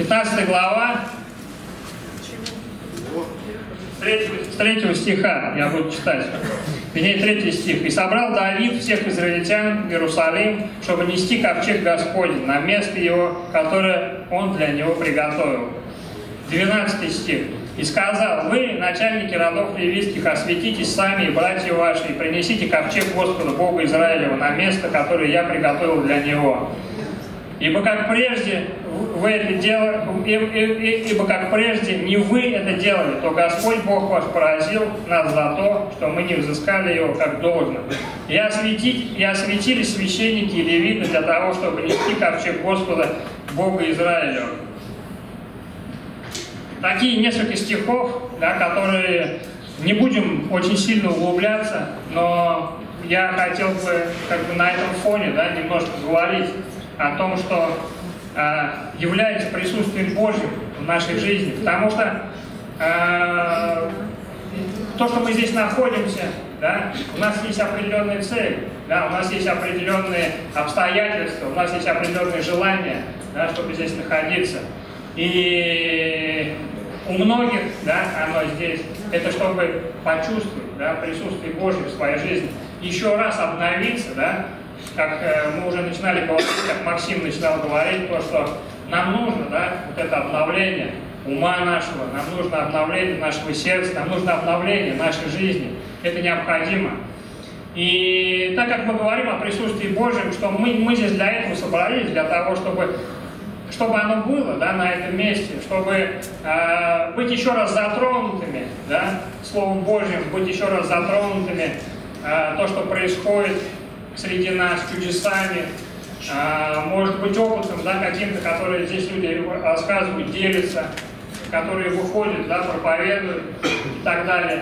15 глава, с 3 стиха я буду читать. Вернее, 3 стих. «И собрал Давид всех израильтян в Иерусалим, чтобы нести ковчег Господень на место его, которое он для него приготовил». 12 стих. «И сказал: вы, начальники родов левитских, осветитесь сами и братья ваши, и принесите ковчег Господа Бога Израилева на место, которое я приготовил для него. Ибо как прежде вы это делали, ибо как прежде не вы это делали, то Господь Бог ваш поразил нас за то, что мы не взыскали его как должно. И осветили священники и левиты для того, чтобы нести ковчег Господа Бога Израилева». Такие несколько стихов, да, которые не будем очень сильно углубляться, но я хотел бы на этом фоне, да, немножко говорить о том, что является присутствием Божьим в нашей жизни. Потому что то, что мы здесь находимся, да, у нас есть определенная цель, да, у нас есть определенные обстоятельства, у нас есть определенные желания, да, чтобы здесь находиться. И у многих, да, оно здесь, это чтобы почувствовать, да, присутствие Божье в своей жизни, еще раз обновиться, да, как мы уже начинали говорить, как Максим начинал говорить, то, что нам нужно, да, вот это обновление ума нашего, нам нужно обновление нашего сердца, нам нужно обновление нашей жизни. Это необходимо. И так как мы говорим о присутствии Божьем, что мы здесь для этого собрались, для того, чтобы оно было, да, на этом месте, чтобы быть еще раз затронутыми, да, Словом Божьим, быть еще раз затронутыми, то, что происходит среди нас, чудесами, может быть опытом, да, каким-то, которые здесь люди рассказывают, делятся, которые выходят, да, проповедуют и так далее.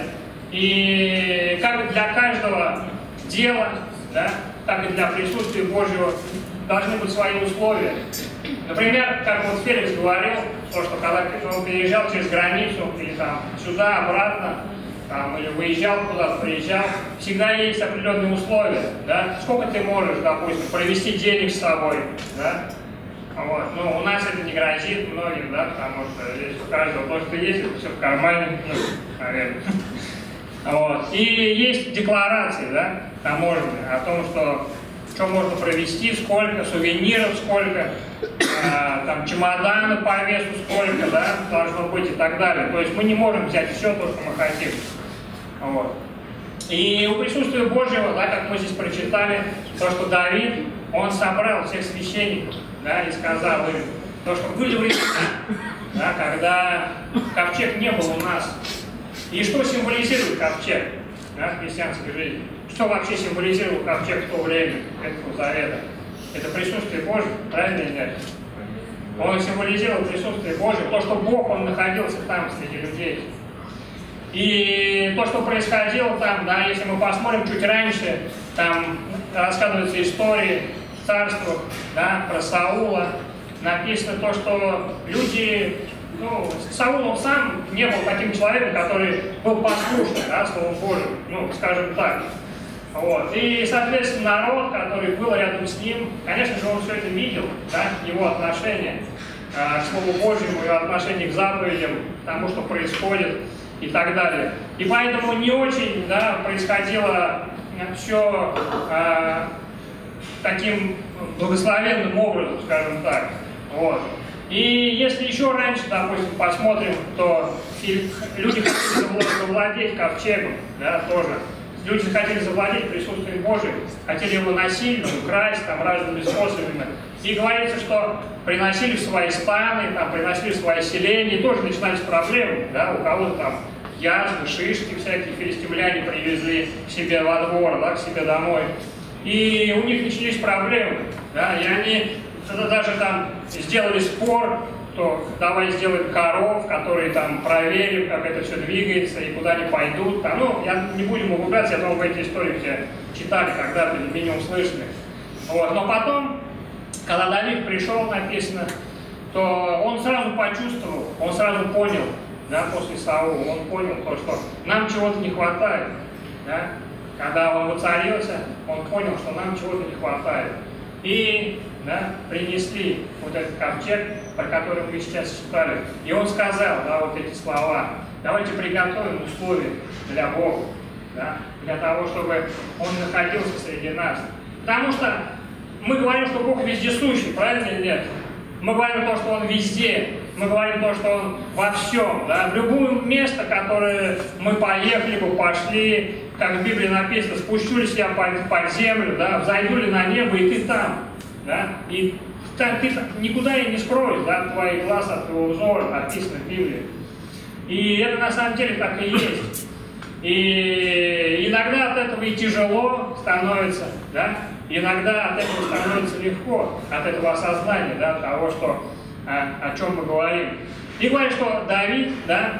И как для каждого дела, да, так и для присутствия Божьего должны быть свои условия. Например, как вот Феликс говорил, то, что когда он переезжал через границу, или там сюда, обратно, там, или выезжал куда-то, приезжал, всегда есть определенные условия, да? Сколько ты можешь, допустим, провести денег с собой, да? Вот. Ну, у нас это не грозит многим, да, потому что здесь у каждого то, что есть, это все в кармане, ну, наверное. Вот. И есть декларации, да, таможенные, о том, что можно провести, сколько, сувениров сколько, там, чемоданы по весу сколько, да, должно быть и так далее. То есть мы не можем взять все то, что мы хотим. Вот. И у присутствия Божьего, да, как мы здесь прочитали, то, что Давид, он собрал всех священников, да, и сказал им, то, что были времена, да, когда ковчег не был у нас. И что символизирует ковчег, да, в христианской жизни? Что вообще символизировал ковчег в то время Ветхого Завета? Это присутствие Божье, правильно или нет? Он символизировал присутствие Божье, то, что Бог, Он находился там среди людей. И то, что происходило там, да, если мы посмотрим чуть раньше, там рассказываются истории в царствах, да, про Саула, написано то, что люди, ну, Саул он сам не был таким человеком, который был послушным, да, Слову Божьему, ну, скажем так. Вот. И, соответственно, народ, который был рядом с ним, конечно же, он все это видел, да, его отношение к Слову Божьему, его отношение к заповедям, к тому, что происходит и так далее. И поэтому не очень, да, происходило все таким благословенным образом, скажем так. Вот. И если еще раньше, допустим, посмотрим, то люди хотели завладеть ковчегом, да, тоже. Люди хотели завладеть присутствием Божьим, хотели его насильно украсть там, разными способами. И говорится, что приносили в свои станы, там, приносили в свои селения, и тоже начинались проблемы. Да? У кого-то там язвы, шишки всякие филистимляне привезли к себе во двор, да, к себе домой. И у них начались проблемы. Да? И они даже там сделали спор, что давай сделаем коров, которые там проверим, как это все двигается и куда они пойдут. Там, ну, я не будем углубляться, я думаю, вы эти истории все читали когда-то, или минимум слышали. Вот. Но потом, когда Давид пришел, написано, то он сразу почувствовал, он сразу понял, да, после Саула, он понял то, что нам чего-то не хватает. Да? Когда он воцарился, он понял, что нам чего-то не хватает. и да, принесли вот этот ковчег, про который мы сейчас читали. И он сказал, да, вот эти слова: давайте приготовим условия для Бога, да, для того, чтобы Он находился среди нас. Потому что мы говорим, что Бог вездесущий, правильно или нет? Мы говорим то, что Он везде. Мы говорим то, что Он во всем. Да? В любое место, которое мы поехали бы, пошли, как в Библии написано: спущусь я под землю, да? Взойду ли на небо, и ты там. Да? И ты никуда и не скроешь, да, твоих глаз от твоего взора, написано в Библии. И это на самом деле так и есть. И иногда от этого и тяжело становится, да? Иногда от этого становится легко, от этого осознания, да, того, что, о чем мы говорим. И говорит, что Давид, да,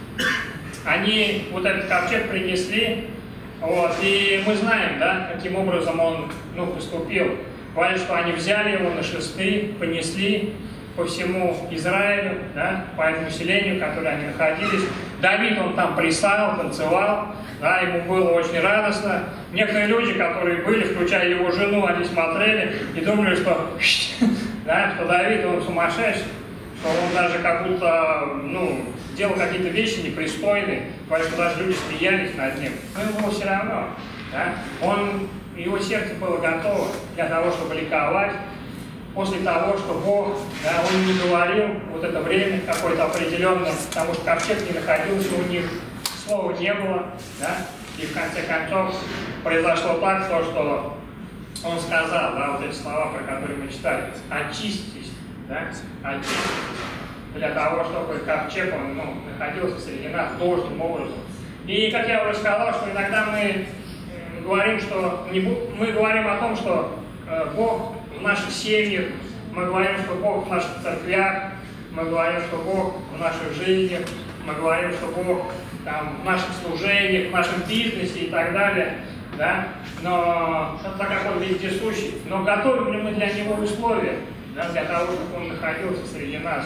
они вот этот ковчег принесли, вот, и мы знаем, да, каким образом он, поступил. Говорит, что они взяли его на шесты, понесли по всему Израилю, да, по этому селению, в котором они находились. Давид, он там плясал, танцевал, да, ему было очень радостно. Некоторые люди, которые были, включая его жену, они смотрели и думали, что, да, что Давид, он сумасшедший, что он даже как будто, делал какие-то вещи непристойные, говорит, что даже люди смеялись над ним. Но ему было все равно, да, его сердце было готово для того, чтобы ликовать, после того, что Бог, да, Он не говорил вот это время какое-то определенное, потому что ковчег не находился у них, слова не было, да, и в конце концов произошло так, что Он сказал, да, вот эти слова, про которые мы читали: очиститесь, да, очиститесь, для того, чтобы ковчег, он, находился среди нас должным образом. И, как я уже сказал, что иногда мы говорим, мы говорим о том, что Бог в наших семьях, мы говорим, что Бог в наших церквях, мы говорим, что Бог в наших жизнях, мы говорим, что Бог там, в наших служениях, в нашем бизнесе и так далее, да? Но так как Он вездесущий, но готовим ли мы для Него условия, да, для того, чтобы Он находился среди нас?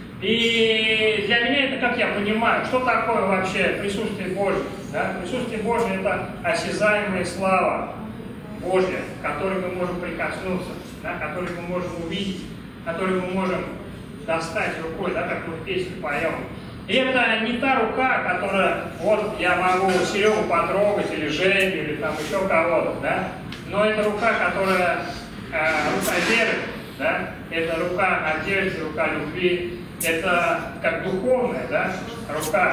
И для меня это, как я понимаю, что такое вообще присутствие Божье? Да? Присутствие Божье – это осязаемая слава Божья, к которой мы можем прикоснуться, да? Которую мы можем увидеть, которую мы можем достать рукой, да? Как мы в песне поем. И это не та рука, которая, вот я могу Серегу потрогать, или Женю, или там еще кого-то, да? Но это рука, которая рука веры, да? Это рука надежды, рука любви. Это как духовная, да, рука,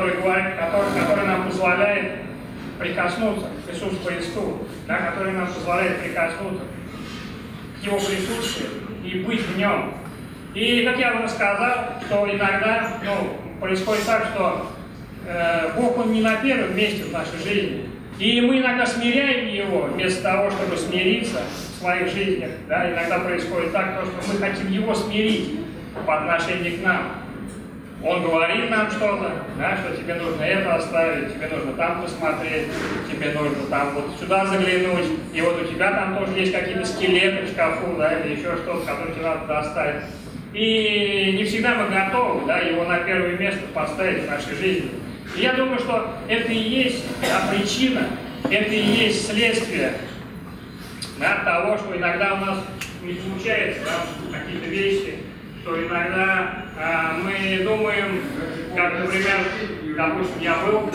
которая нам позволяет прикоснуться к Иисусу Христу, да, которая нам позволяет прикоснуться к Его присутствию и быть в Нем. И, как я уже сказал, что иногда происходит так, что Бог, Он не на первом месте в нашей жизни. И мы иногда смиряем Его, вместо того, чтобы смириться в своих жизнях. Да, иногда происходит так, что мы хотим Его смирить по отношению к нам. Он говорит нам что-то, да, что тебе нужно это оставить, тебе нужно там посмотреть, тебе нужно там вот сюда заглянуть, и вот у тебя там тоже есть какие-то скелеты в шкафу, да, или еще что-то, которое тебе надо достать. И не всегда мы готовы, да, его на первое место поставить в нашей жизни. И я думаю, что это и есть причина, это и есть следствие, да, того, что иногда у нас не случается, да, какие-то вещи, что иногда мы думаем, как, например, допустим, я был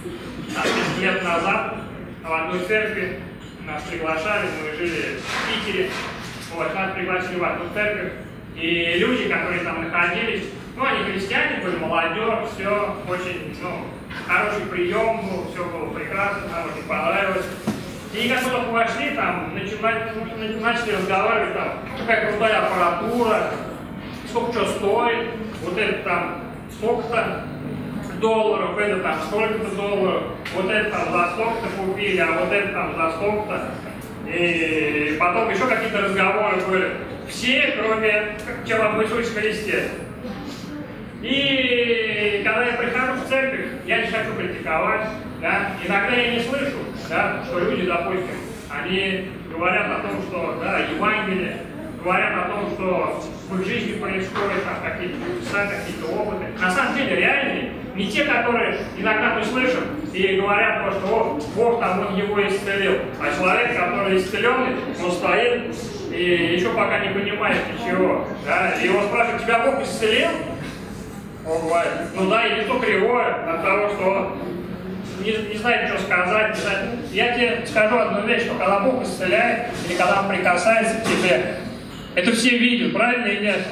10 лет назад в одной церкви, нас приглашали, мы жили в Питере, вот, нас пригласили в одну церковь, и люди, которые там находились, они христиане были, молодежь, все очень, хороший прием был, все было прекрасно, нам очень понравилось. И как мы только вошли, там, начали разговаривать, там, какая крутая аппаратура, сколько что стоит, вот это там столько-то долларов, это там столько-то долларов, вот это там за столько-то купили, а вот это там за столько-то. И потом еще какие-то разговоры были. Все, кроме чем об Иисусе Христе. И когда я прихожу в церковь, я не хочу критиковать, да, иногда я не слышу, да, что люди, допустим, они говорят о том, что, да, Евангелие, говорят о том, что в их жизни происходят там какие-то чудеса, какие-то опыты. На самом деле реальные, не те, которые иногда мы слышим, и говорят, что о, Бог там он его исцелил. А человек, который исцеленный, он стоит и еще пока не понимает ничего. Да? И его спрашивают, тебя Бог исцелил? Он говорит, ну да, и лицо кривое от того, что он не знает, что сказать. Не знает. Я тебе скажу одну вещь, что когда Бог исцеляет, или когда Он прикасается к тебе, это все видят, правильно или нет?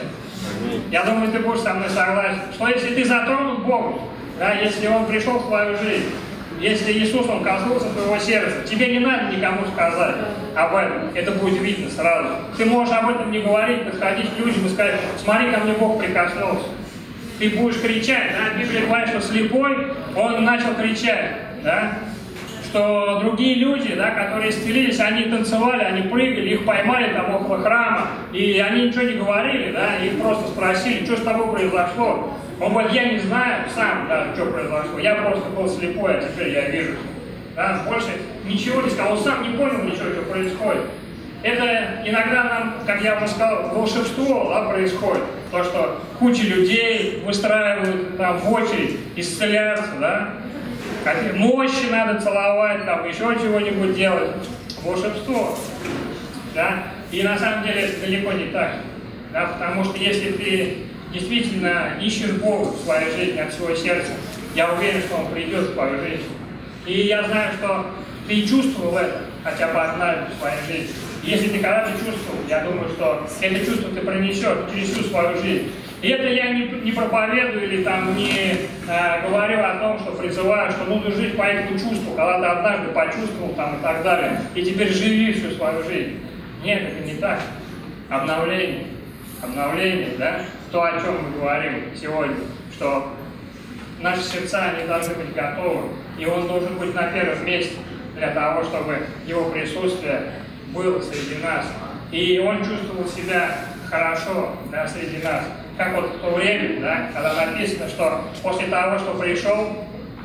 Я думаю, ты будешь со мной согласен, что если ты затронут Бога, да, если Он пришел в твою жизнь, если Иисус, Он коснулся твоего сердца, тебе не надо никому сказать об этом, это будет видно сразу. Ты можешь об этом не говорить, подходить к людям и сказать, смотри, ко мне Бог прикоснулся. Ты будешь кричать, да? Библия говорит, что слепой, он начал кричать, да? Что другие люди, да, которые исцелились, они танцевали, они прыгали, их поймали там около храма, и они ничего не говорили, да, их просто спросили, что с тобой произошло. Он говорит, я не знаю сам, да, что произошло, я просто был слепой, а теперь я вижу. Да? Больше ничего не сказал, он сам не понял ничего, что происходит. Это иногда нам, как я уже сказал, волшебство, да, происходит. То, что куча людей выстраивают там в очередь, исцеляться, да. Какие мощи надо целовать, там еще чего-нибудь делать. Волшебство. Да? И на самом деле это далеко не так. Да? Потому что если ты действительно ищешь Бога в своей жизни от всего сердца, я уверен, что Он придет в твою жизнь. И я знаю, что ты чувствовал это хотя бы однажды в своей жизни. Если ты когда-то чувствовал, я думаю, что это чувство ты пронесешь через всю свою жизнь. И это я не проповедую или там не говорю о том, что призываю, что нужно жить по этому чувству, когда ты однажды почувствовал там и так далее, и теперь живи всю свою жизнь. Нет, это не так. Обновление. Обновление, да? То, о чем мы говорим сегодня, что наши сердца, они должны быть готовы, и Он должен быть на первом месте для того, чтобы Его присутствие было среди нас. И Он чувствовал себя хорошо, да, среди нас. Как вот в то время, да, когда написано, что после того, что пришел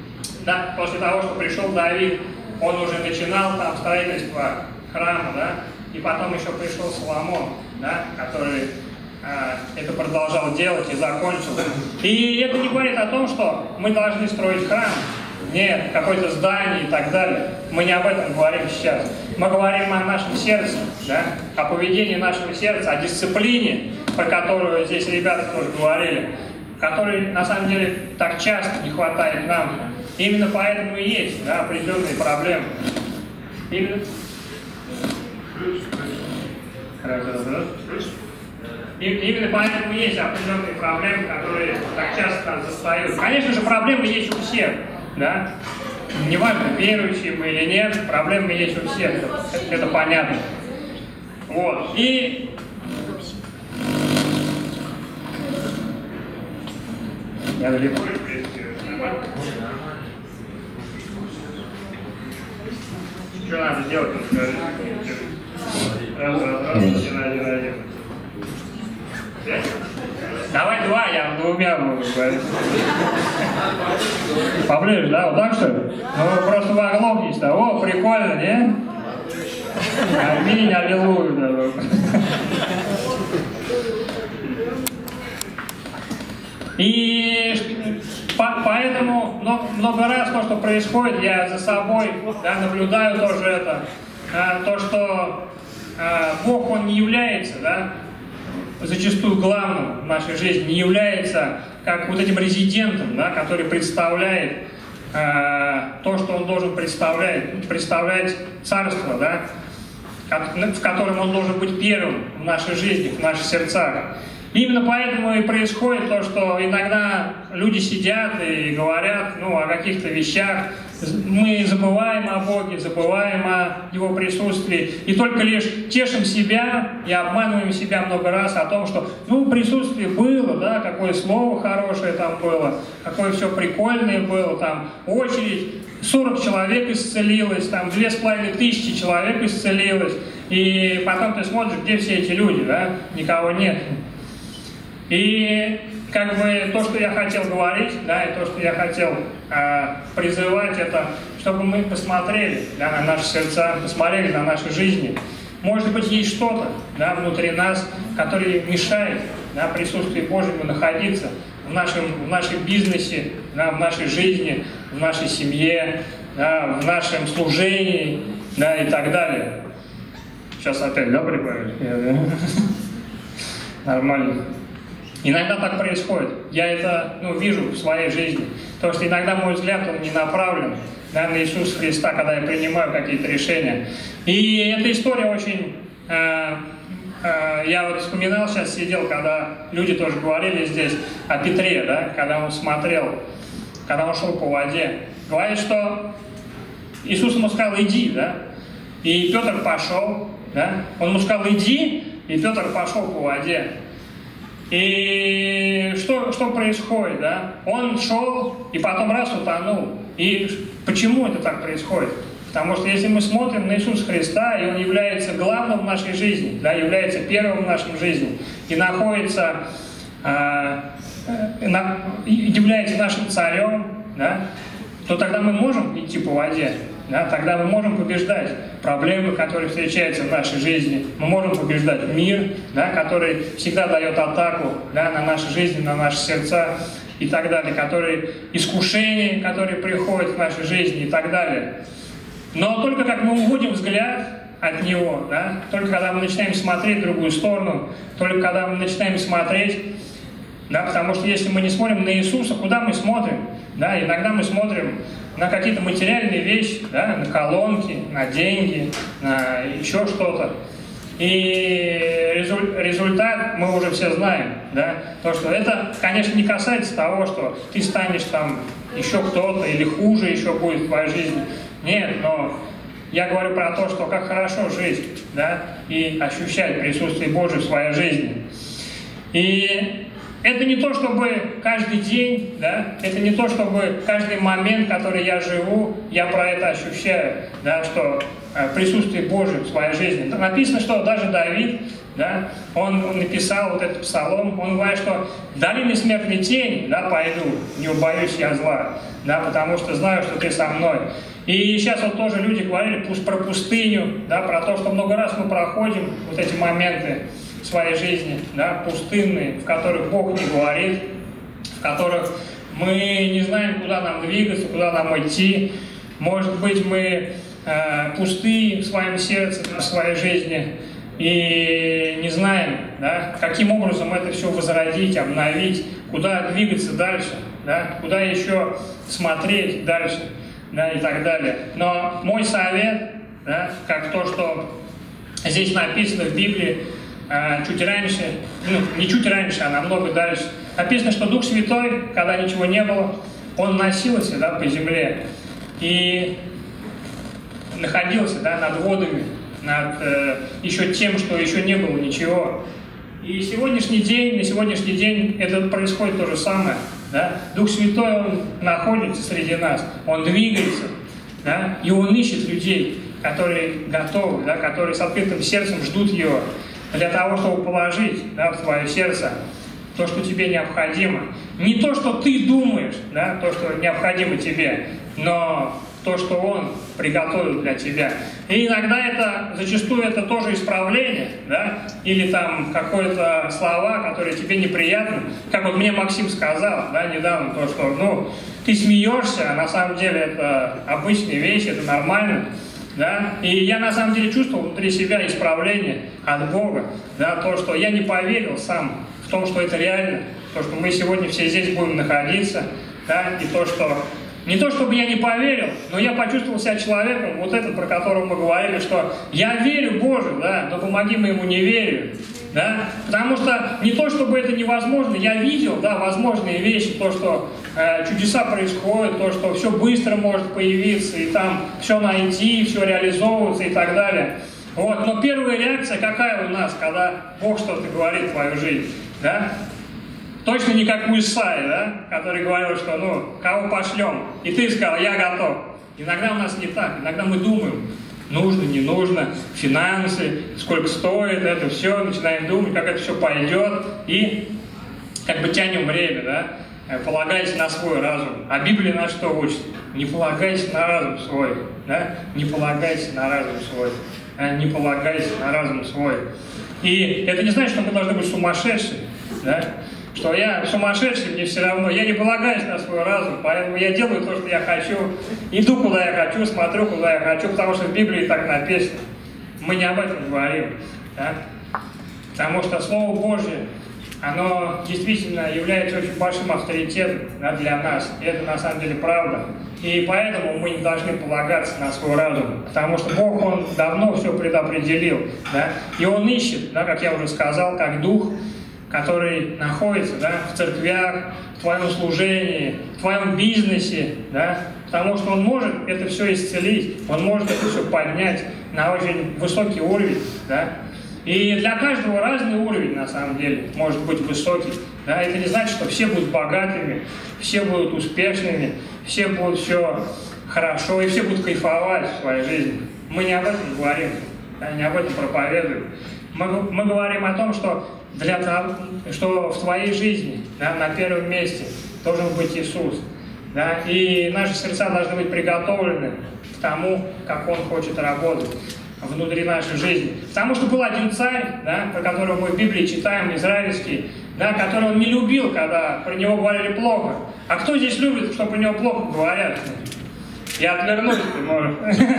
Давид, он уже начинал там строительство храма, да, и потом еще пришел Соломон, да, который это продолжал делать и закончил. И это не говорит о том, что мы должны строить храм. Нет, какое-то здание и так далее. Мы не об этом говорим сейчас. Мы говорим о нашем сердце, да? О поведении нашего сердца, о дисциплине, про которую здесь ребята тоже говорили, которой на самом деле так часто не хватает нам. Именно поэтому и есть, да, определенные проблемы. Именно поэтому есть определенные проблемы, которые так часто нас застают. Конечно же, проблемы есть у всех. Да? Неважно, верующие мы или нет, проблемы есть у всех, это понятно. Вот. И я далеко, в принципе, нормально. Что надо делать? Раз, один. Давай два, я двумя могу говорить. Поближе, да? Вот так что ли? Ну, просто вы оглохнете. О, прикольно, не? Аминь, аллилуйя. И поэтому много раз то, что происходит, я за собой, да, наблюдаю тоже это. То, что Бог, Он не является, да, зачастую главным в нашей жизни, не является как вот этим резидентом, да, который представляет то, что Он должен представлять царство, да, в котором Он должен быть первым в нашей жизни, в наших сердцах. Именно поэтому и происходит то, что иногда люди сидят и говорят, ну, о каких-то вещах. Мы забываем о Боге, забываем о Его присутствии. И только лишь тешим себя и обманываем себя много раз о том, что, ну, присутствие было, да, какое слово хорошее там было, какое все прикольное было, там, очередь, 40 человек исцелилось, там, 2500 человек исцелилось. И потом ты смотришь, где все эти люди, да, никого нет. И как бы то, что я хотел говорить, да, и то, что я хотел призывать, это чтобы мы посмотрели, да, на наши сердца, посмотрели на наши жизни. Может быть, есть что-то, да, внутри нас, которое мешает, да, присутствию Божьему находиться в нашем бизнесе, да, в нашей жизни, в нашей семье, да, в нашем служении, да, и так далее. Сейчас опять, да, прибавили? Нормально. Иногда так происходит. Я это вижу в своей жизни. Потому что иногда мой взгляд, он не направлен, да, на Иисуса Христа, когда я принимаю какие-то решения. И эта история очень... Я вот вспоминал, сейчас сидел, когда люди тоже говорили здесь о Петре, да, когда он смотрел, когда он шел по воде. Говорит, что Иисус ему сказал: иди, да, и Петр пошел, да, он ему сказал: иди, и Петр пошел по воде. И что происходит, да? Он шел, и потом раз утонул. И почему это так происходит? Потому что если мы смотрим на Иисуса Христа, и Он является главным в нашей жизни, да, является первым в нашей жизни, и находится, является нашим царем, да, то тогда мы можем идти по воде, да, тогда мы можем побеждать проблемы, которые встречаются в нашей жизни, мы можем побеждать мир, да, который всегда дает атаку, да, на наши жизни, на наши сердца и так далее, искушения, которые приходят в нашей жизни и так далее. Но только как мы уводим взгляд от него, да, только когда мы начинаем смотреть в другую сторону, только когда мы начинаем смотреть, да, потому что если мы не смотрим на Иисуса, куда мы смотрим? Да, иногда мы смотрим на какие-то материальные вещи, да, на колонки, на деньги, на еще что-то. И результат мы уже все знаем, да, то, что это, конечно, не касается того, что ты станешь там еще кто-то или хуже еще будет в твоей жизни. Нет, но я говорю про то, что как хорошо жить, да, и ощущать присутствие Божие в своей жизни. И это не то, чтобы каждый день, да, это не то, чтобы каждый момент, который я живу, я про это ощущаю, да, что присутствие Божие в своей жизни. Написано, что даже Давид, да, он написал вот этот псалом, он говорит, что в долине смертной тени, да, пойду, не убоюсь я зла, да, потому что знаю, что ты со мной. И сейчас вот тоже люди говорили про пустыню, да, про то, что много раз мы проходим вот эти моменты в своей жизни, да, пустынные, в которых Бог не говорит, в которых мы не знаем, куда нам двигаться, куда нам идти. Может быть, мы пустые в своем сердце, в своей жизни, и не знаем, да, каким образом это все возродить, обновить, куда двигаться дальше, да, куда еще смотреть дальше, да, и так далее. Но мой совет, да, как то, что здесь написано в Библии, чуть раньше, не чуть раньше, а намного дальше, написано, что Дух Святой, когда ничего не было, Он носился, да, по земле и находился, да, над водами, над еще тем, что еще не было ничего. И на сегодняшний день это происходит то же самое. Да? Дух Святой, Он находится среди нас, Он двигается, да? И Он ищет людей, которые готовы, да, которые с открытым сердцем ждут Его, для того, чтобы положить, да, в твое сердце то, что тебе необходимо. Не то, что ты думаешь, да, то, что необходимо тебе, но то, что Он приготовил для тебя. И иногда зачастую это тоже исправление, да, или там какое-то слова, которые тебе неприятны. Как вот мне Максим сказал, да, недавно, то, что, ты смеешься, а на самом деле это обычная вещь, это нормально, да. И я на самом деле чувствовал внутри себя исправление от Бога, да, то, что я не поверил сам в том, что это реально, то, что мы сегодня все здесь будем находиться, да, и то, что не то, чтобы я не поверил, но я почувствовал себя человеком, вот этот, про которого мы говорили, что я верю Боже, да, но помоги моему неверию, да, потому что не то, чтобы это невозможно, я видел, да, возможные вещи, то, что чудеса происходят, то, что все быстро может появиться, и там все найти, все реализовываться и так далее. Вот, но первая реакция какая у нас, когда Бог что-то говорит в твою жизнь, да? Точно не как у Исаии, да, который говорил, что, кого пошлем? И ты сказал, я готов. Иногда у нас не так, иногда мы думаем, нужно, не нужно, финансы, сколько стоит, это все, начинаем думать, как это все пойдет, и как бы тянем время, да, полагаясь на свой разум. А Библия нас что учит? Не полагайся на разум свой, да, не полагайся на разум свой, не полагайся на разум свой. И это не значит, что мы должны быть сумасшедшими, да. что я сумасшедший, мне все равно, я не полагаюсь на свой разум, поэтому я делаю то, что я хочу, иду, куда я хочу, смотрю, куда я хочу, потому что в Библии так написано. Мы не об этом говорим, да? Потому что Слово Божье, оно действительно является очень большим авторитетом, да, для нас, и это на самом деле правда. И поэтому мы не должны полагаться на свой разум, потому что Бог, Он давно все предопределил, да? И Он ищет, да, как я уже сказал, как дух, который находится, да, в церквях, в твоем служении, в твоем бизнесе, да, потому что он может это все исцелить, он может это все поднять на очень высокий уровень, да. И для каждого разный уровень, на самом деле, может быть высокий. Да. Это не значит, что все будут богатыми, все будут успешными, все будут все хорошо, и все будут кайфовать в своей жизни. Мы не об этом говорим, да, не об этом проповедуем. Мы говорим о том, что что в твоей жизни, да, на первом месте должен быть Иисус. Да, и наши сердца должны быть приготовлены к тому, как Он хочет работать внутри нашей жизни. Потому что был один царь, да, про которого мы в Библии читаем, израильский, да, который он не любил, когда про него говорили плохо. А кто здесь любит, что про него плохо говорят? И отвернуться ты можешь.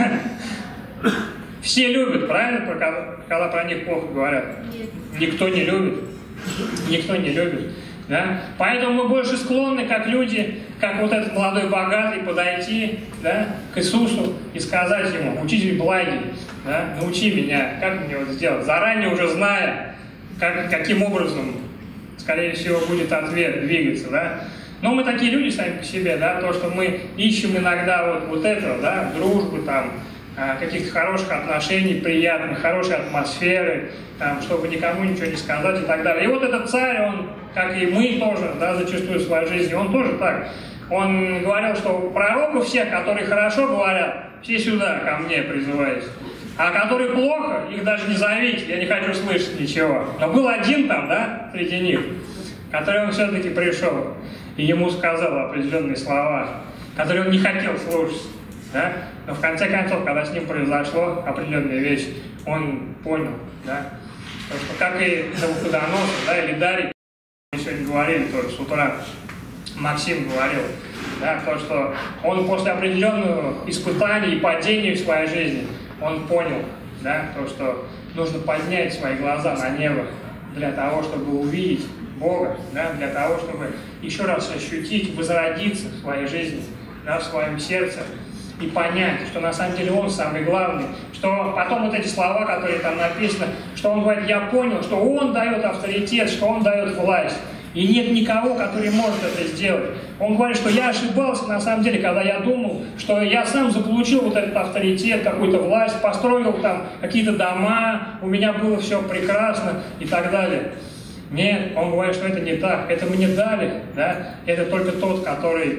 Все любят, правильно, когда про них плохо говорят? Нет. Никто не любит. Никто не любит. Да? Поэтому мы больше склонны, как люди, как вот этот молодой богатый, подойти, да, к Иисусу и сказать Ему: «Учитель благий, да, научи меня, как мне вот сделать», заранее уже зная, каким образом, скорее всего, будет ответ двигаться. Да? Но мы такие люди сами по себе, да, то, что мы ищем иногда вот этого, да, дружбы, там, каких-то хороших отношений, приятных, хорошей атмосферы, там, чтобы никому ничего не сказать и так далее. И вот этот царь, он, как и мы тоже, да, зачастую в своей жизни, он тоже так. Он говорил, что пророков всех, которые хорошо говорят, все сюда ко мне призываются. А которые плохо, их даже не зовите, я не хочу слышать ничего. Но был один там, да, среди них, который он все-таки пришел и ему сказал определенные слова, которые он не хотел слушать. Да? Но в конце концов, когда с ним произошло определенная вещь, он понял, да? Потому что как и Навуходоносор, да, или Дарий, мы сегодня говорили тоже с утра, Максим говорил, да, то, что он после определенного испытания и падения в своей жизни, он понял, да, то, что нужно поднять свои глаза на небо для того, чтобы увидеть Бога, да, для того, чтобы еще раз ощутить, возродиться в своей жизни, да, в своем сердце, и понять, что на самом деле Он самый главный, что потом вот эти слова, которые там написаны, что Он говорит: «Я понял, что Он дает авторитет, что Он дает власть, и нет никого, который может это сделать». Он говорит, что я ошибался на самом деле, когда я думал, что я сам заполучил вот этот авторитет, какую-то власть, построил там какие-то дома, у меня было все прекрасно и так далее. Нет, он говорит, что это не так, это мне дали, да, это только тот, который...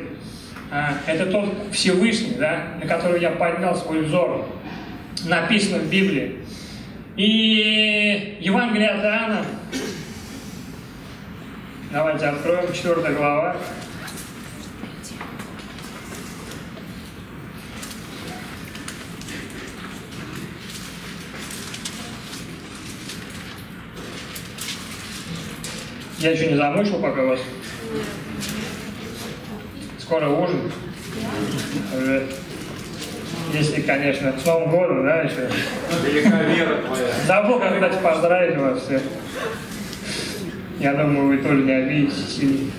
Это тот Всевышний, да, на который я поднял свой взор, написано в Библии. И Евангелие от Иоанна, давайте откроем, 4 глава. Я еще не замучил пока вас. Скоро ужин. Если, конечно, с Новым годом, да, еще. Велика вера твоя. Забыл, кстати, поздравить вас всех. Я думаю, вы тоже не обидитесь сильно.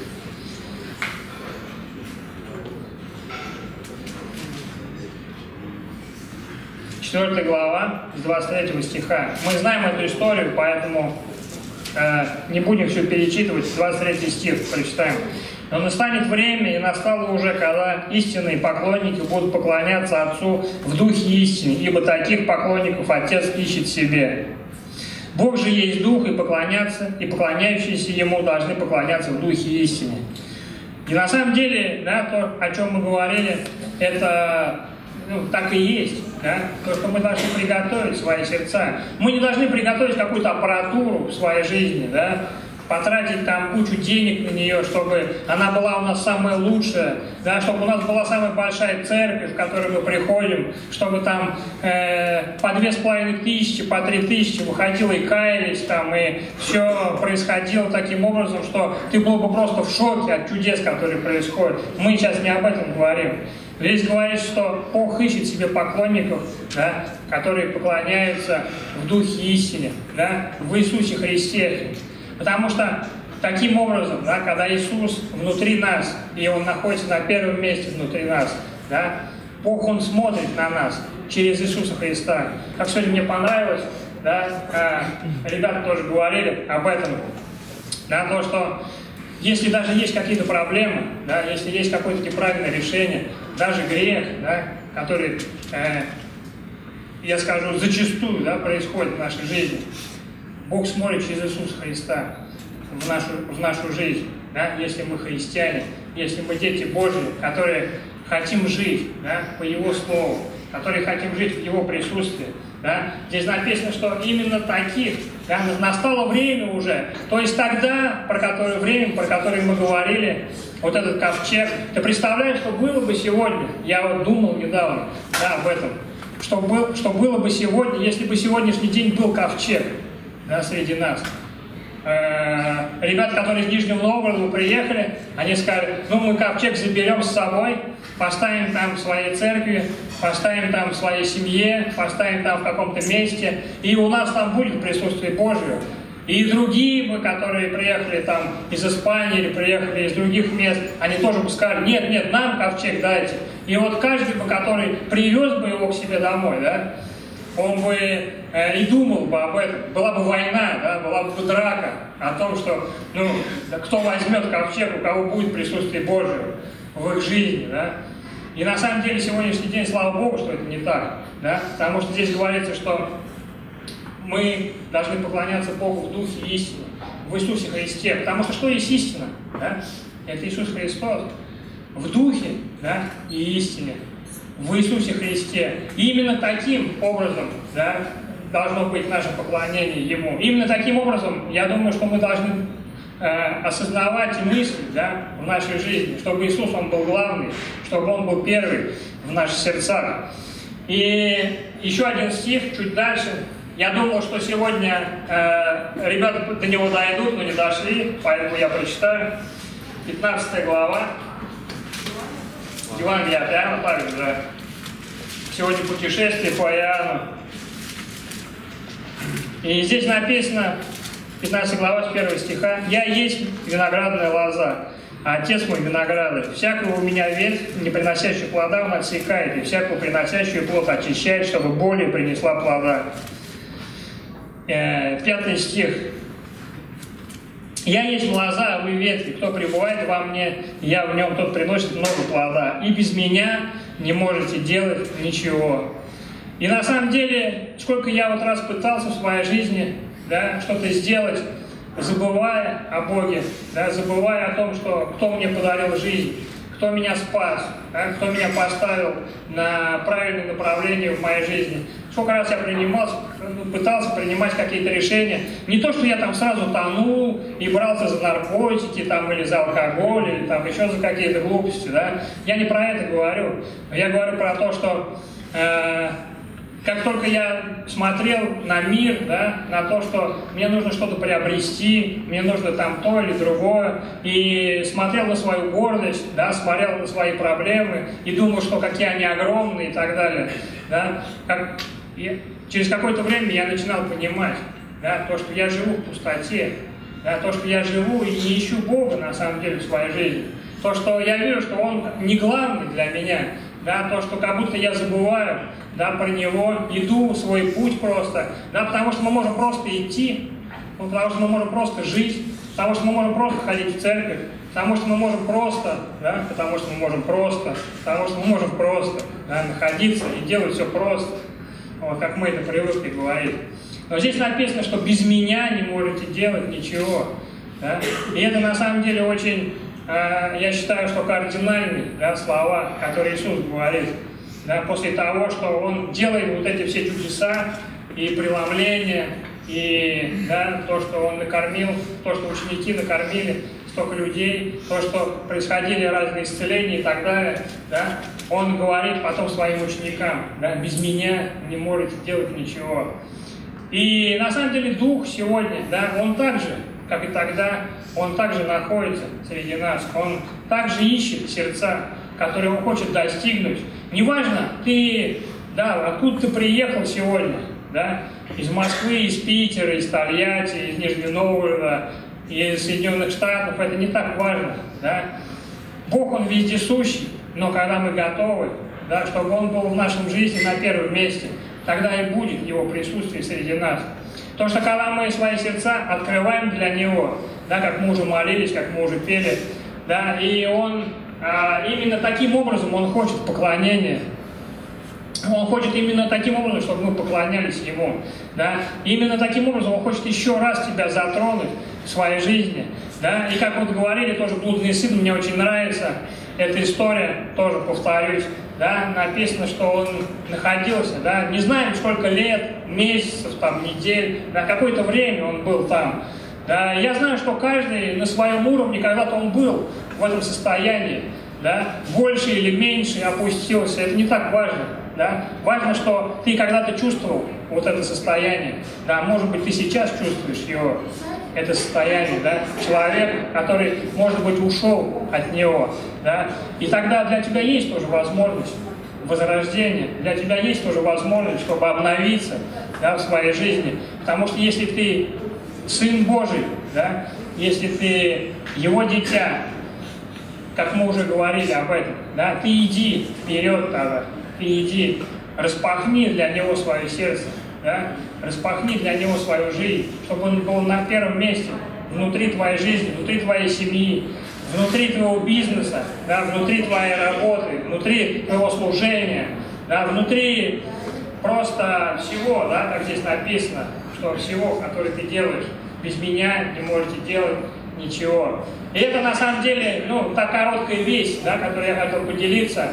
Четвертая глава, с 23 стиха. Мы знаем эту историю, поэтому не будем все перечитывать. 23 стих прочитаем. «Но настанет время, и настало уже, когда истинные поклонники будут поклоняться Отцу в духе истины, ибо таких поклонников Отец ищет себе. Бог же есть Дух, и поклоняющиеся Ему должны поклоняться в духе истины». И на самом деле, да, то, о чем мы говорили, это так и есть. Да? То, что мы должны приготовить свои сердца. Мы не должны приготовить какую-то аппаратуру в своей жизни, да? потратить там кучу денег на нее, чтобы она была у нас самая лучшая, да, чтобы у нас была самая большая церковь, в которую мы приходим, чтобы там по 2500, по 3000 выходило и каялись там, и все происходило таким образом, что ты был бы просто в шоке от чудес, которые происходят. Мы сейчас не об этом говорим. Здесь говорится, что Бог ищет себе поклонников, да, которые поклоняются в Духе истине, да, в Иисусе Христе. Потому что таким образом, да, когда Иисус внутри нас, и Он находится на первом месте внутри нас, да, Бог, Он смотрит на нас через Иисуса Христа. Как сегодня мне понравилось, да, ребята тоже говорили об этом, да, то, что если даже есть какие-то проблемы, да, если есть какое-то неправильное решение, даже грех, да, который, я скажу, зачастую, да, происходит в нашей жизни, Бог смотрит через Иисуса Христа в нашу жизнь, да, если мы христиане, если мы дети Божьи, которые хотим жить, да, по Его Слову, которые хотим жить в Его присутствии. Да. Здесь написано, что именно таких, да, настало время уже, то есть тогда, про которое мы говорили, вот этот ковчег, ты представляешь, что было бы сегодня, я вот думал недавно, да, об этом, что было бы сегодня, если бы сегодняшний день был ковчег, да, среди нас. Ребята, которые из Нижнего Новгорода приехали, они сказали, ну мы ковчег заберем с собой, поставим там в своей церкви, поставим там в своей семье, поставим там в каком-то месте, и у нас там будет присутствие Божье. И другие, которые приехали там из Испании или приехали из других мест, они тоже бы сказали, нет, нет, нам ковчег дайте. И вот каждый, который привез бы его к себе домой, да, он бы и думал бы об этом, была бы война, да, была бы драка о том, что, ну, кто возьмет ковчег, у кого будет присутствие Божие в их жизни, да. И на самом деле сегодняшний день, слава Богу, что это не так, да, потому что здесь говорится, что мы должны поклоняться Богу в Духе истины, в Иисусе Христе, потому что есть истина, да? Это Иисус Христос, в Духе, да, и истине, в Иисусе Христе. И именно таким образом, да, должно быть наше поклонение Ему. Именно таким образом, я думаю, что мы должны осознавать и мыслить, да, в нашей жизни, чтобы Иисус, Он был главный, чтобы Он был первый в наших сердцах. И еще один стих, чуть дальше. Я думал, что сегодня ребята до него дойдут, но не дошли, поэтому я прочитаю. 15 глава. Евангелие от Иоанна также, да. Сегодня путешествие по Иоанну. И здесь написано, 15 глава с 1 стиха, «Я есть виноградная лоза, а Отец мой виноградарь. Всякого у меня ветвь, не приносящую плода, он отсекает, и всякого приносящую плод очищает, чтобы более принесла плода». 5 стих. «Я есть лоза, а вы ветви. Кто пребывает во мне, я в нем, тот приносит много плода. И без меня не можете делать ничего». И на самом деле, сколько я вот раз пытался в своей жизни, да, что-то сделать, забывая о Боге, да, забывая о том, что кто мне подарил жизнь, кто меня спас, да, кто меня поставил на правильное направление в моей жизни. Сколько раз я пытался принимать какие-то решения. Не то, что я там сразу тонул и брался за наркотики, там, или за алкоголь, или там еще за какие-то глупости. Да? Я не про это говорю. Я говорю про то, что как только я смотрел на мир, да, на то, что мне нужно что-то приобрести, мне нужно там то или другое, и смотрел на свою гордость, да, смотрел на свои проблемы и думал, что какие они огромные и так далее. Да, через какое-то время я начинал понимать, да, то, что я живу в пустоте, да, то, что я живу и не ищу Бога на самом деле в своей жизни, то, что я вижу, что Он не главный для меня, да, то, что как будто я забываю, да, про Него, иду свой путь просто, да, потому что мы можем просто идти, потому что мы можем просто жить, потому что мы можем просто ходить в церковь, потому что мы можем просто, да, потому что мы можем просто да, находиться и делать все просто, вот, как мы это привыкли говорить. Но здесь написано, что без меня не можете делать ничего, да? И это на самом деле очень, я считаю, что кардинальные, да, слова, которые Иисус говорит, да, после того, что Он делает вот эти все чудеса и преломления, И да, то, что он накормил, то, что ученики накормили столько людей, то, что происходили разные исцеления и так далее, да, он говорит потом своим ученикам, да, без меня не можете делать ничего. И на самом деле Дух сегодня, да, он так же, как и тогда, он также находится среди нас, он также ищет сердца, которые он хочет достигнуть. Неважно, ты, да, откуда ты приехал сегодня, да, из Москвы, из Питера, из Тольятти, из Нижнего Новгорода, из Соединенных Штатов, это не так важно, да. Бог, он вездесущий, но когда мы готовы, да, чтобы он был в нашем жизни на первом месте, тогда и будет его присутствие среди нас. Потому что когда мы свои сердца открываем для него, да, как мы уже молились, как мы уже пели, да, и он именно таким образом он хочет поклонения. Он хочет именно таким образом, чтобы мы поклонялись ему. Да? Именно таким образом он хочет еще раз тебя затронуть в своей жизни. Да? И как вот говорили, тоже блудный сын, мне очень нравится эта история, тоже повторюсь. Да? Написано, что он находился, да? Не знаем, сколько лет, месяцев, там, недель, на какое-то время он был там. Да? Я знаю, что каждый на своем уровне, когда-то он был в этом состоянии. Да? Больше или меньше опустился, это не так важно. Да? Важно, что ты когда-то чувствовал вот это состояние. Да? Может быть, ты сейчас чувствуешь его, это состояние. Да? Человек, который, может быть, ушел от него. Да? И тогда для тебя есть тоже возможность возрождения, для тебя есть тоже возможность, чтобы обновиться, да, в своей жизни. Потому что если ты Сын Божий, да, если ты Его дитя, как мы уже говорили об этом, да, ты иди вперед тогда. Ты иди, распахни для него свое сердце, да? Распахни для него свою жизнь, чтобы он был на первом месте, внутри твоей жизни, внутри твоей семьи, внутри твоего бизнеса, да? Внутри твоей работы, внутри твоего служения, да? Внутри просто всего, да? Как здесь написано, что всего, которое ты делаешь, без меня не можете делать ничего. И это на самом деле, ну, та короткая весть, да, которой я хотел поделиться.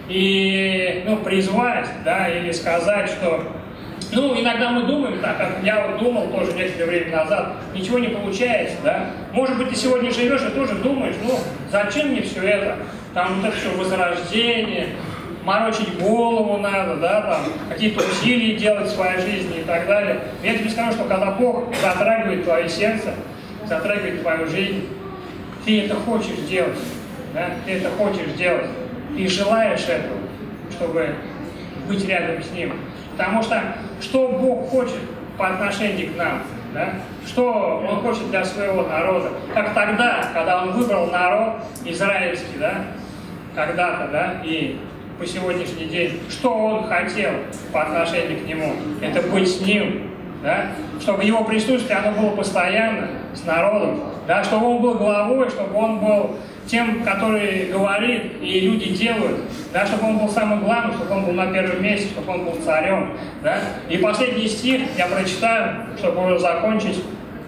И, ну, призвать, да, или сказать, что, ну, иногда мы думаем так, как я вот думал тоже некоторое время назад, ничего не получается, да. Может быть, ты сегодня живешь и тоже думаешь, ну, зачем мне все это? Там вот это все возрождение, морочить голову надо, да, там, какие-то усилия делать в своей жизни и так далее. И я тебе скажу, что когда Бог затрагивает твое сердце, затрагивает твою жизнь, ты это хочешь делать, да, ты это хочешь делать. Ты желаешь этого, чтобы быть рядом с Ним. Потому что Бог хочет по отношению к нам, да? Что Он хочет для своего народа. Как тогда, когда Он выбрал народ израильский, да? Когда-то, да? И по сегодняшний день, что Он хотел по отношению к Нему? Это быть с Ним, да? Чтобы Его присутствие, оно было постоянно с народом, да? Чтобы Он был главой, чтобы Он был тем, который говорит и люди делают, да, чтобы он был самым главным, чтобы он был на первом месте, чтобы он был царем. Да? И последний стих я прочитаю, чтобы уже закончить.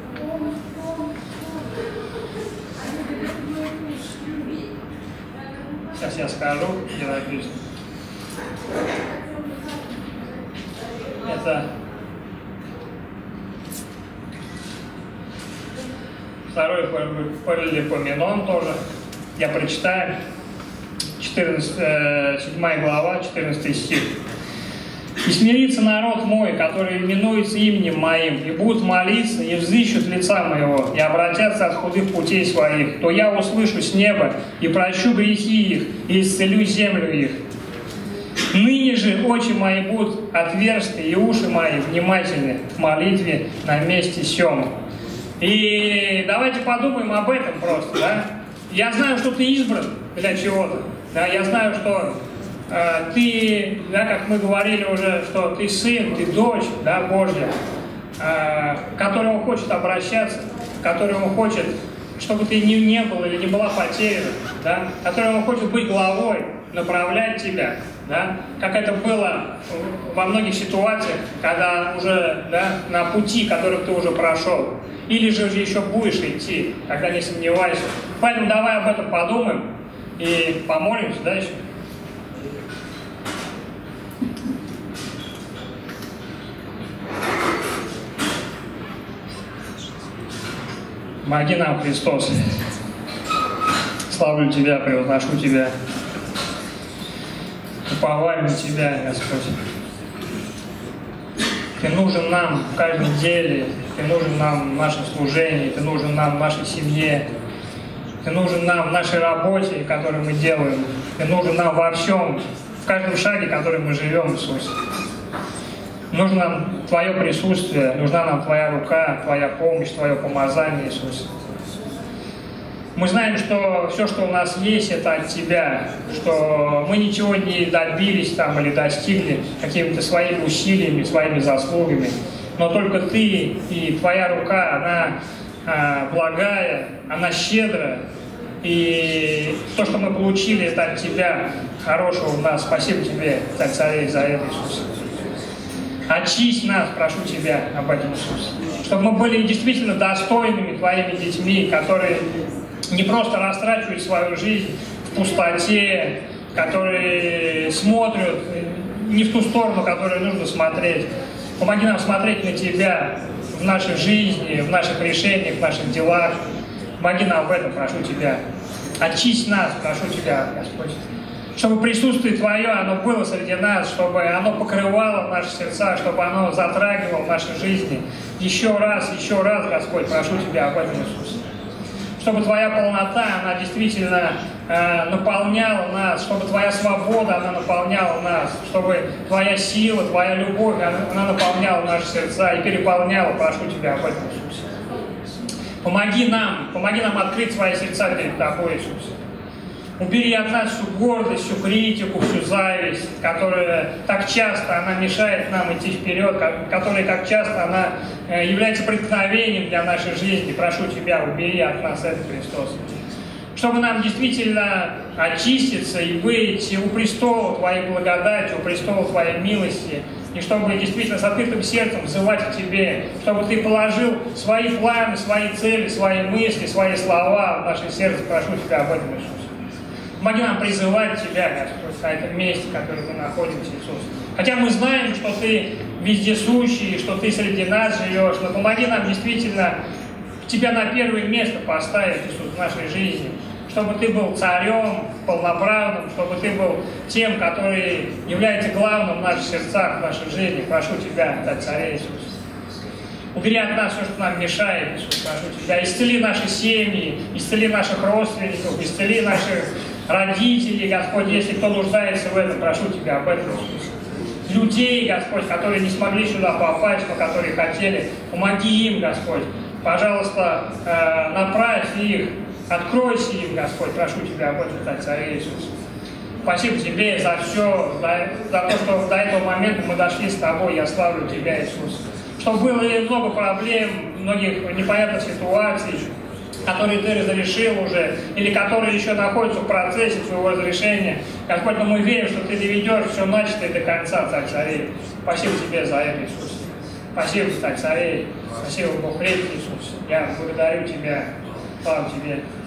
Сейчас я скажу, где написано. Это 2 Паралипоменон тоже. Я прочитаю. 7 глава, 14 стих. «И смирится народ мой, который именуется именем моим, и будут молиться, и взыщут лица моего, и обратятся от худых путей своих, то я услышу с неба, и прощу грехи их, и исцелю землю их. Ныне же очи мои будут отверсты, и уши мои внимательны к молитве на месте сём». И давайте подумаем об этом просто, да? Я знаю, что ты избран для чего-то, да? Я знаю, что ты, да, как мы говорили уже, что ты сын, ты дочь, да, Божья, к которому хочет обращаться, к которому хочет, чтобы ты не был или не была потеряна, да? Которому хочет быть главой, направлять тебя, да? Как это было во многих ситуациях, когда уже, да, на пути, который ты уже прошел. Или же еще будешь идти, когда не сомневайся. Поэтому давай об этом подумаем и помолимся, да, еще. Помоги нам, Христос. Славлю Тебя, превозношу Тебя. Уповаем на Тебя, Господь. Ты нужен нам в каждом деле, Ты нужен нам в нашем служении, Ты нужен нам в нашей семье, Ты нужен нам в нашей работе, которую мы делаем, Ты нужен нам во всем, в каждом шаге, который мы живем, Иисус. Нужно нам Твое присутствие, нужна нам Твоя рука, Твоя помощь, Твое помазание, Иисус. Мы знаем, что все, что у нас есть, это от Тебя, что мы ничего не добились там или достигли какими-то своими усилиями, своими заслугами, но только Ты и Твоя рука, она благая, она щедрая, и то, что мы получили, это от Тебя, хорошего у нас. Спасибо Тебе, Царь Царей, за это, Иисус. Очисть нас, прошу Тебя об этом, Иисус, чтобы мы были действительно достойными Твоими детьми, которые не просто растрачивают свою жизнь в пустоте, которые смотрят не в ту сторону, которую нужно смотреть. Помоги нам смотреть на Тебя в нашей жизни, в наших решениях, в наших делах. Помоги нам в этом, прошу Тебя. Очисть нас, прошу Тебя, Господь. Чтобы присутствие Твое, оно было среди нас, чтобы оно покрывало наши сердца, чтобы оно затрагивало наши жизни. Еще раз, Господь, прошу Тебя об этом, Иисус. Чтобы Твоя полнота, она действительно наполняла нас, чтобы Твоя свобода, она наполняла нас, чтобы Твоя сила, Твоя любовь, она наполняла наши сердца и переполняла, прошу Тебя об этом, Иисус. Помоги нам открыть свои сердца перед Тобой, Иисус. Убери от нас всю гордость, всю критику, всю зависть, которая так часто она мешает нам идти вперед, которая так часто она является преткновением для нашей жизни. Прошу Тебя, убери от нас это, Христос. Чтобы нам действительно очиститься и быть у престола Твоей благодати, у престола Твоей милости, и чтобы действительно с открытым сердцем взывать к Тебе, чтобы Ты положил свои планы, свои цели, свои мысли, свои слова в наше сердце. Прошу Тебя об этом, Иисус. Помоги нам призывать Тебя, Господь, на этом месте, в котором мы находимся, Иисус. Хотя мы знаем, что Ты вездесущий, что Ты среди нас живешь, но помоги нам действительно Тебя на первое место поставить, Иисус, в нашей жизни, чтобы Ты был царем полноправным, чтобы Ты был тем, который является главным в наших сердцах, в нашей жизни. Прошу Тебя, Царь Царей, Иисус. Убери от нас все, что нам мешает, Иисус, прошу Тебя. Исцели наши семьи, исцели наших родственников, исцели наших родителей, Господь, если кто нуждается в этом, прошу Тебя об этом, Иисус. Людей, Господь, которые не смогли сюда попасть, но которые хотели, помоги им, Господь. Пожалуйста, направь их, откройся им, Господь, прошу Тебя об этом, Царь Царей, Иисус. Спасибо Тебе за все, за то, что до этого момента мы дошли с Тобой. Я славлю Тебя, Иисус. Что было много проблем, многих непонятных ситуаций, которые Ты разрешил уже, или которые еще находятся в процессе своего разрешения. Господь, но мы верим, что Ты доведешь все начатое до конца, Царь Царей. Спасибо Тебе за это, Иисус. Спасибо, Царь Царей. Спасибо, Бог, Иисус. Я благодарю Тебя. Слава Тебе.